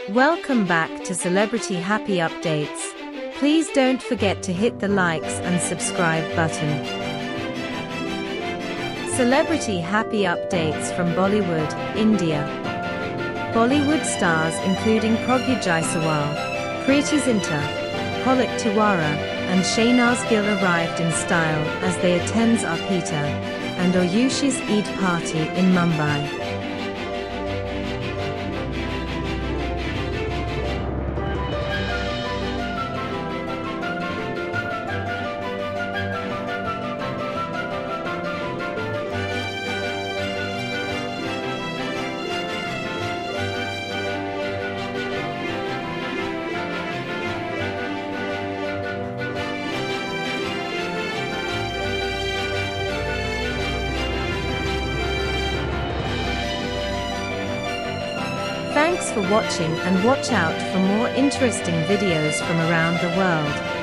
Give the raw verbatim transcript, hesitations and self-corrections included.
Welcome back to Celebrity Happy Updates. Please don't forget to hit the likes and subscribe button. Celebrity Happy Updates from Bollywood, India. Bollywood stars including PRAGYA JAISWAL, PREITY ZINTA, PALAK TIWARi, and SHEHNAAZ GILL arrived in style as they attend Arpita and Ayush's Eid party in Mumbai. Thanks for watching and watch out for more interesting videos from around the world.